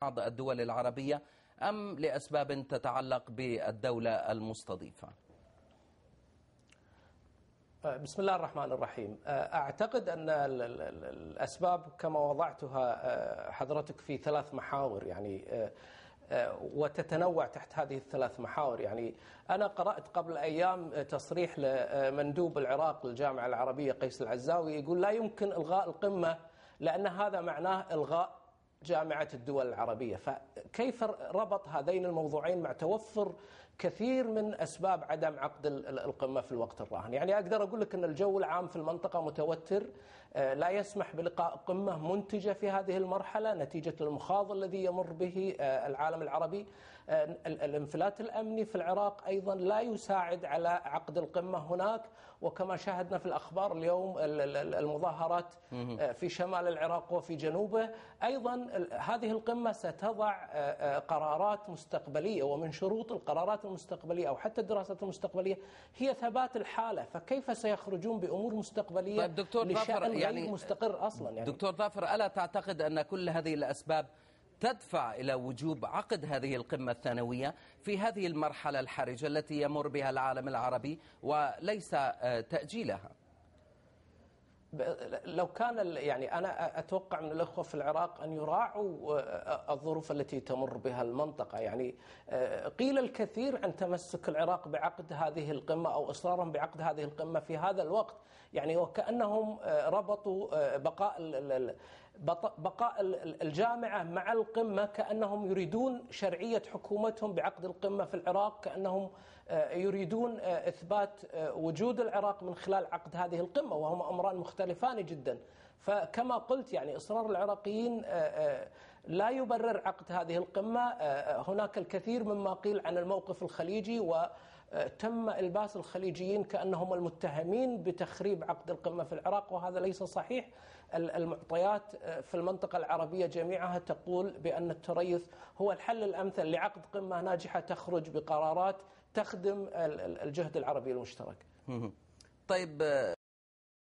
بعض الدول العربية أم لأسباب تتعلق بالدولة المستضيفة؟ بسم الله الرحمن الرحيم. أعتقد أن الأسباب كما وضعتها حضرتك في 3 محاور، يعني وتتنوع تحت هذه ال3 محاور. يعني أنا قرأت قبل أيام تصريح لمندوب العراق للجامعة العربية قيس العزاوي، يقول لا يمكن إلغاء القمة لأن هذا معناه إلغاء جامعة الدول العربية. فكيف ربط هذين الموضوعين مع توفر كثير من أسباب عدم عقد القمة في الوقت الراهن؟ يعني أقدر أقول لك أن الجو العام في المنطقة متوتر، لا يسمح بلقاء قمة منتجة في هذه المرحلة نتيجة المخاض الذي يمر به العالم العربي. الانفلات الأمني في العراق أيضا لا يساعد على عقد القمة هناك، وكما شاهدنا في الأخبار اليوم المظاهرات في شمال العراق وفي جنوبه. أيضا هذه القمة ستضع قرارات مستقبلية، ومن شروط القرارات المستقبلية أو حتى الدراسات المستقبلية هي ثبات الحالة. فكيف سيخرجون بأمور مستقبلية طيب دكتور ظافر، يعني مستقر أصلا؟ يعني دكتور ظافر، ألا تعتقد أن كل هذه الأسباب تدفع إلى وجوب عقد هذه القمة الثانوية في هذه المرحلة الحرجة التي يمر بها العالم العربي وليس تأجيلها؟ لو كان يعني أنا أتوقع من الأخوة في العراق أن يراعوا الظروف التي تمر بها المنطقة. يعني قيل الكثير عن تمسك العراق بعقد هذه القمة أو إصرارهم بعقد هذه القمة في هذا الوقت، يعني وكأنهم ربطوا بقاء الجامعة مع القمة، كأنهم يريدون شرعية حكومتهم بعقد القمة في العراق، كأنهم يريدون إثبات وجود العراق من خلال عقد هذه القمة، وهما أمران مختلفان جدا. فكما قلت يعني إصرار العراقيين لا يبرر عقد هذه القمة. هناك الكثير مما قيل عن الموقف الخليجي، وتم إلباس الخليجيين كأنهم المتهمين بتخريب عقد القمة في العراق، وهذا ليس صحيح. المعطيات في المنطقة العربية جميعها تقول بأن التريث هو الحل الأمثل لعقد قمة ناجحة تخرج بقرارات تخدم الجهد العربي المشترك. طيب